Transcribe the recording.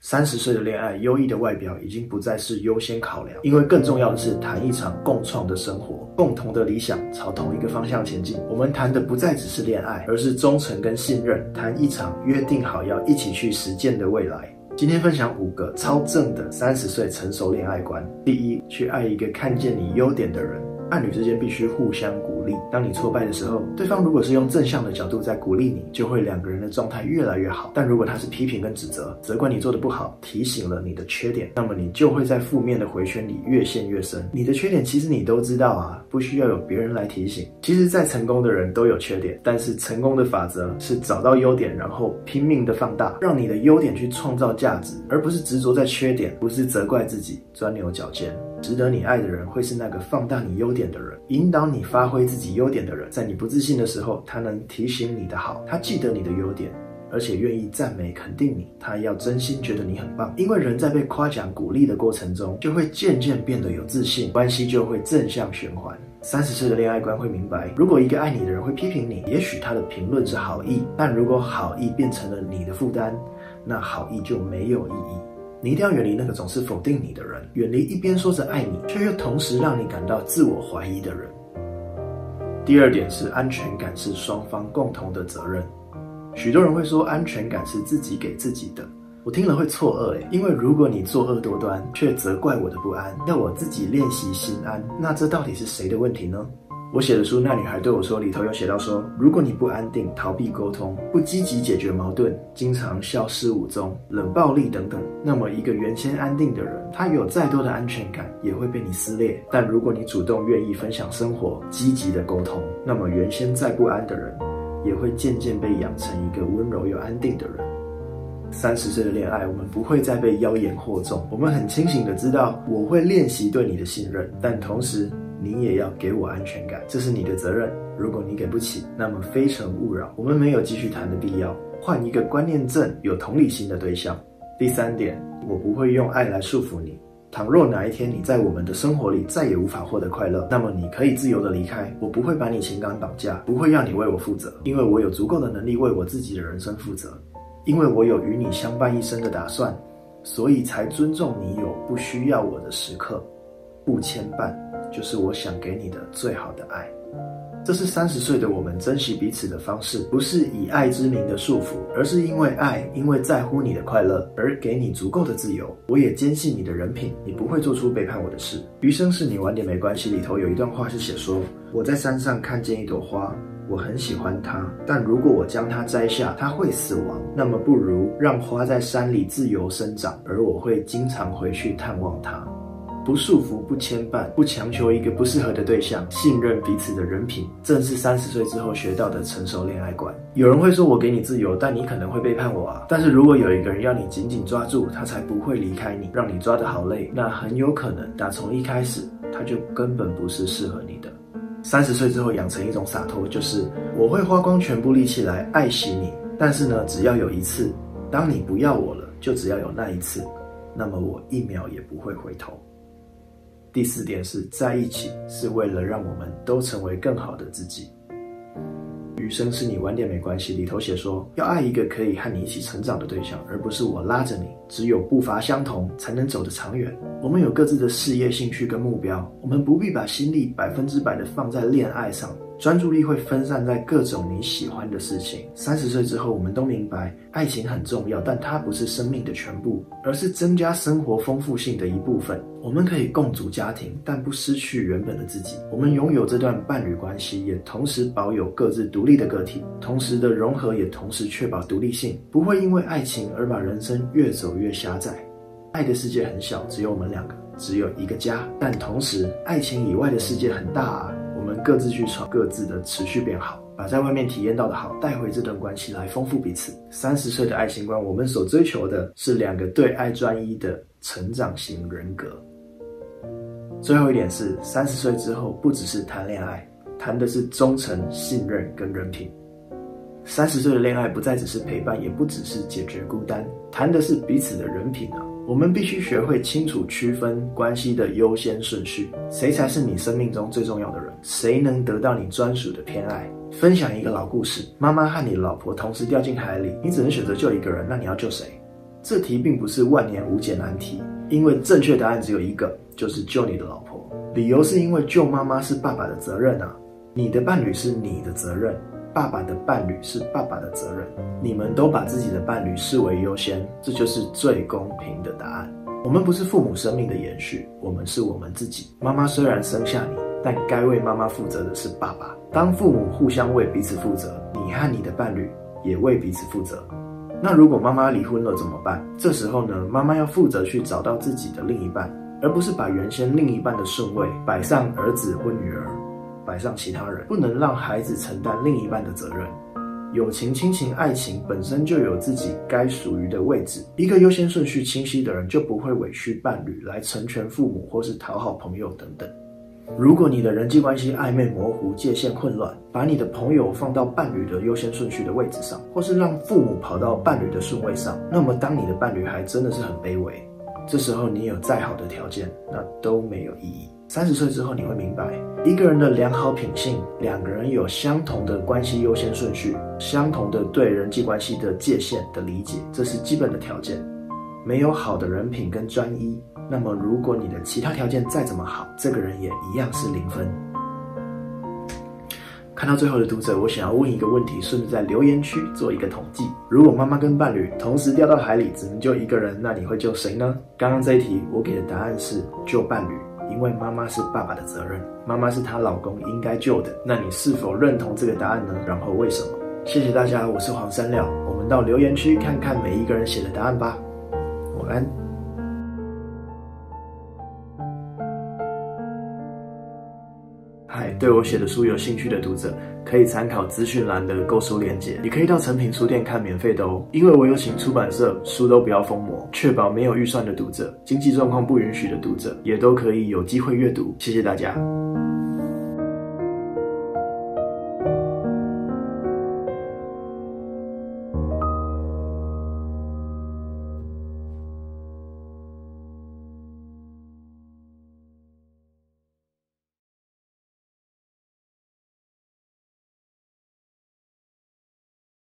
30岁的恋爱，优异的外表已经不再是优先考量，因为更重要的是谈一场共创的生活，共同的理想朝同一个方向前进。我们谈的不再只是恋爱，而是忠诚跟信任，谈一场约定好要一起去实践的未来。今天分享5个超正的30岁成熟恋爱观。第一，去爱一个看见你优点的人。伴侣之间必须互相鼓励，当你挫败的时候，对方如果是用正向的角度在鼓励你，就会2个人的状态越来越好。但如果他是批评跟指责，责怪你做的不好，提醒了你的缺点，那么你就会在负面的回圈里越陷越深。你的缺点其实你都知道啊，不需要有别人来提醒。其实再成功的人都有缺点，但是成功的法则是找到优点，然后拼命的放大，让你的优点去创造价值，而不是执着在缺点，不是责怪自己，钻牛角尖。值得你爱的人会是那个放大你优点的人，引导你发挥自己优点的人。在你不自信的时候，他能提醒你的好，他记得你的优点，而且愿意赞美肯定你，他要真心觉得你很棒。因为人在被夸奖鼓励的过程中，就会渐渐变得有自信，关系就会正向循环。30岁的恋爱观会明白，如果一个爱你的人会批评你，也许他的评论是好意，但如果好意变成了你的负担，那好意就没有意义。你一定要远离那个总是否定你的人，远离一边说着爱你，却又同时让你感到自我怀疑的人。第二点是安全感是双方共同的责任。许多人会说安全感是自己给自己的，我听了会错愕因为如果你作恶多端，却责怪我的不安，要我自己练习心安，那这到底是谁的问题呢？我写的书《那女孩对我说》里头有写到说，如果你不安定、逃避沟通、不积极解决矛盾、经常消失无踪、冷暴力等等，那么一个原先安定的人，他有再多的安全感也会被你撕裂。但如果你主动愿意分享生活、积极的沟通，那么原先再不安的人，也会渐渐被养成一个温柔又安定的人。30岁的恋爱，我们不会再被妖言惑众，我们很清醒的知道，我会练习对你的信任，但同时你也要给我安全感，这是你的责任。如果你给不起，那么非诚勿扰，我们没有继续谈的必要，换一个观念正、有同理心的对象。第3点，我不会用爱来束缚你。倘若哪一天你在我们的生活里再也无法获得快乐，那么你可以自由的离开，我不会把你情感绑架，不会要你为我负责，因为我有足够的能力为我自己的人生负责，因为我有与你相伴一生的打算，所以才尊重你有不需要我的时刻。不牵绊就是我想给你的最好的爱。这是30岁的我们珍惜彼此的方式，不是以爱之名的束缚，而是因为爱，因为在乎你的快乐而给你足够的自由。我也坚信你的人品，你不会做出背叛我的事。余生是你晚点没关系里头有一段话是写说，我在山上看见一朵花，我很喜欢它，但如果我将它摘下，它会死亡，那么不如让花在山里自由生长，而我会经常回去探望它。不束缚，不牵绊，不强求一个不适合的对象，信任彼此的人品，正是30岁之后学到的成熟恋爱观。有人会说我给你自由，但你可能会背叛我啊。但是如果有一个人要你紧紧抓住，他才不会离开你，让你抓得好累，那很有可能打从一开始他就根本不是适合你的。30岁之后养成一种洒脱，就是我会花光全部力气来爱惜你，但是呢，只要有一次，当你不要我了，就只要有那一次，那么我1秒也不会回头。第4点是在一起是为了让我们都成为更好的自己。余生是你晚点没关系里头写说，要爱一个可以和你一起成长的对象，而不是我拉着你，只有步伐相同才能走得长远。我们有各自的事业、兴趣跟目标，我们不必把心力100%的放在恋爱上，专注力会分散在各种你喜欢的事情。30岁之后，我们都明白，爱情很重要，但它不是生命的全部，而是增加生活丰富性的一部分。我们可以共组家庭，但不失去原本的自己。我们拥有这段伴侣关系，也同时保有各自独立的个体，同时的融合也同时确保独立性，不会因为爱情而把人生越走越狭窄。爱的世界很小，只有我们2个，只有一个家，但同时爱情以外的世界很大啊。我们各自去闯，各自的持续变好，把在外面体验到的好带回这段关系来丰富彼此。30岁的爱情观，我们所追求的是2个对爱专一的成长型人格。最后一点是，30岁之后不只是谈恋爱，谈的是忠诚、信任跟人品。30岁的恋爱不再只是陪伴，也不只是解决孤单，谈的是彼此的人品啊。我们必须学会清楚区分关系的优先顺序，谁才是你生命中最重要的人，谁能得到你专属的偏爱。分享一个老故事，妈妈和你的老婆同时掉进海里，你只能选择救一个人，那你要救谁？ 这题并不是万年无解难题，因为正确答案只有一个，就是救你的老婆。理由是因为救妈妈是爸爸的责任啊，你的伴侣是你的责任，爸爸的伴侣是爸爸的责任，你们都把自己的伴侣视为优先，这就是最公平的答案。我们不是父母生命的延续，我们是我们自己。妈妈虽然生下你，但该为妈妈负责的是爸爸。当父母互相为彼此负责，你和你的伴侣也为彼此负责。那如果妈妈离婚了怎么办？这时候呢，妈妈要负责去找到自己的另一半，而不是把原先另一半的顺位摆上儿子或女儿，摆上其他人，不能让孩子承担另一半的责任。友情、亲情、爱情本身就有自己该属于的位置，一个优先顺序清晰的人就不会委屈伴侣来成全父母或是讨好朋友等等。如果你的人际关系暧昧模糊、界限混乱，把你的朋友放到伴侣的优先顺序的位置上，或是让父母跑到伴侣的顺位上，那么当你的伴侣还真的是很卑微，这时候你有再好的条件，那都没有意义。30岁之后你会明白，一个人的良好品性，两个人有相同的关系优先顺序，相同的对人际关系的界限的理解，这是基本的条件。没有好的人品跟专一，那么如果你的其他条件再怎么好，这个人也一样是0分。看到最后的读者，我想要问一个问题，顺便在留言区做一个统计。如果妈妈跟伴侣同时掉到海里，只能救一个人，那你会救谁呢？刚刚这一题我给的答案是救伴侣，因为妈妈是爸爸的责任，妈妈是她老公应该救的。那你是否认同这个答案呢？然后为什么？谢谢大家，我是黄山料，我们到留言区看看每一个人写的答案吧。晚安。对我写的书有兴趣的读者，可以参考资讯栏的购书链接，也可以到诚品书店看免费的哦。因为我有请出版社书都不要封膜，确保没有预算的读者、经济状况不允许的读者，也都可以有机会阅读。谢谢大家。